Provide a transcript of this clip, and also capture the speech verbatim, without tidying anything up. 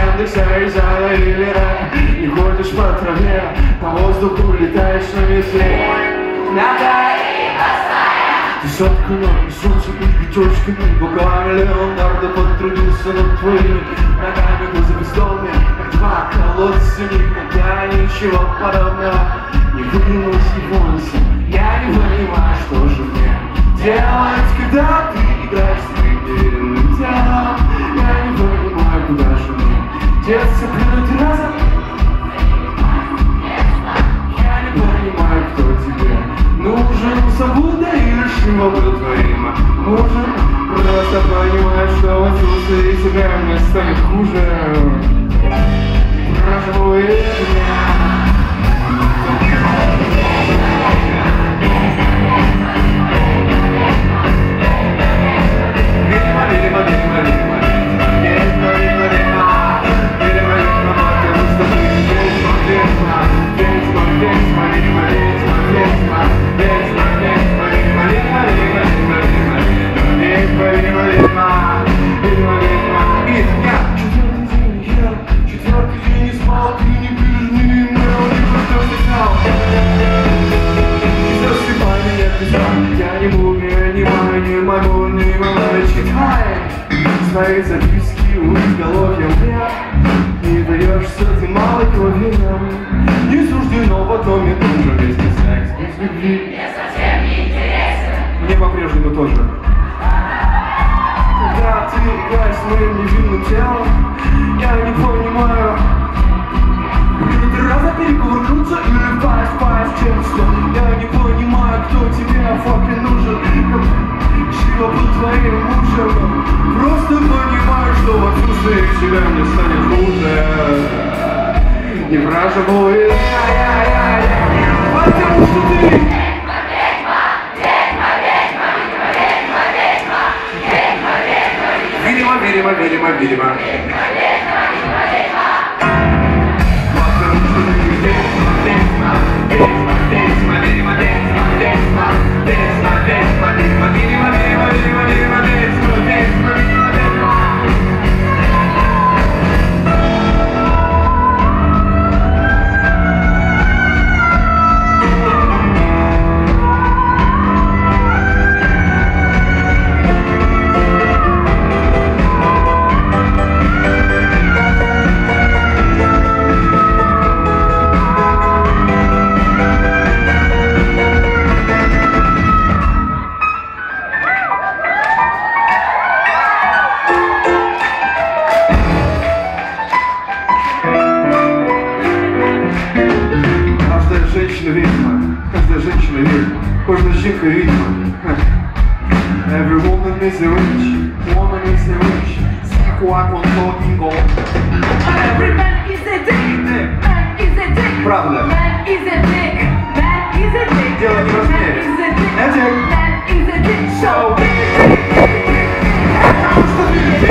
Яндекса и зала Ливера. Не ходишь по траве, по воздуху летаешь на метле. Ты соткана солнцем и пятерочками, буквально Леонардо потрудился над твоими ногами. Глаза бездомные, как два колодца, никогда ничего подобного не вылилось и волосы. Я не понимаю, что же мне делать, когда ты играешь с моим неверенным телом. Я не понимаю, куда же мне деться, плюнуть разом. Я не понимаю, кто тебе нужен, свобода или живоплодотворимо нужен. Просто понимаю, что в отсутствии тебя мне станет хуже. Проживу меня. Свои записки у изголовья мне не даешься ты малой крови нам. Не суждено в одном и том же месте секс без любви. Мне совсем не интересно. Мне по-прежнему тоже. Когда ты играешь с моим невинным телом, я не понимаю, будет раза перекувыркнуться или пасть, пасть честно. Я не понимаю, кто тебе fucking нужен. Живо был твоим мужем. Просто понимаю, что в отсутствии тебя мне станет хуже. Не враживай, потому что ты Ведьма, ведьма, ведьма, ведьма, ведьма, ведьма, ведьма, ведьма, видимо, видимо, видимо, видимо. ведьма, ведьма, ведьма. Потому что ты ведьма, ведьма, ведьма, ведьма, ведьма, ведьма, ведьма, ведьма, ведьма, ведьма, видимо, видимо, видимо, видимо, ведьма, ведьма, ведьма, ведьма. Каждая женщина ведьма, каждая жінка ведьма. Every woman is a witch, woman is a witch. See who I want talking on. Every man is a dick, man is a dick. Правда. Man is a dick, man is a dick. Дело не в размере. Man is a dick, Это man is a dick. so big. Потому что ты